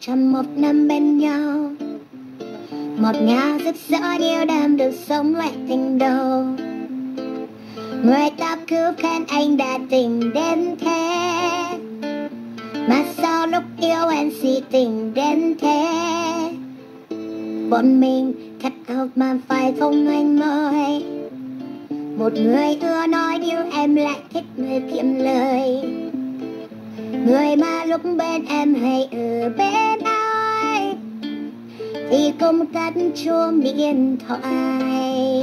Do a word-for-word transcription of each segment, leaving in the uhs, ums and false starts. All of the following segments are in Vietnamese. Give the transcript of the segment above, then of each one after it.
trong một năm bên nhau, một nhau rực rỡ nhiều đêm được sống lại tình đầu. Người ta cứ khen anh đã tình đến thế, mà sao lúc yêu anh si tình đến thế. Bọn mình thật hợp mà phải không anh ơi. Một người ưa nói điều em lại thích người kiệm lời, người mà lúc bên em hay ở bên ai thì không tắt chuông điện thoại.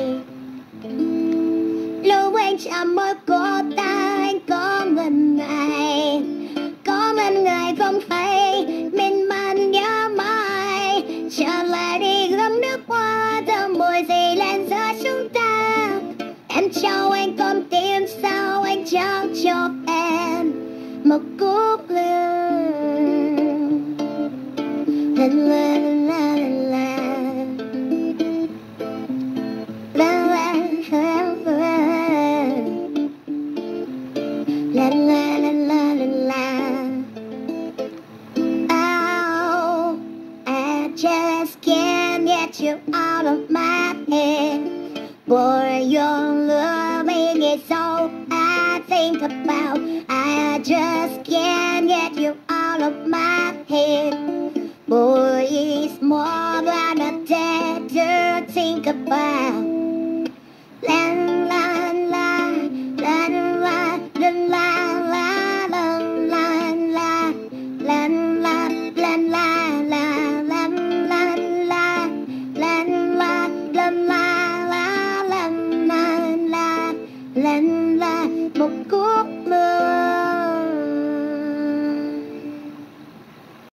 Lúc anh chạm môi cô ta anh có ngần ngại, có ngần ngại không phải mình man nhớ mãi. Trở lại đi gấm nước hoa thơm mùi dày lên giữa chúng ta. Em cho anh con tim sao anh trao cho em một cúp lương. La la la la la la la la la la la. Oh, I just can't get you out of my head. For your loving is all I think about. I just can't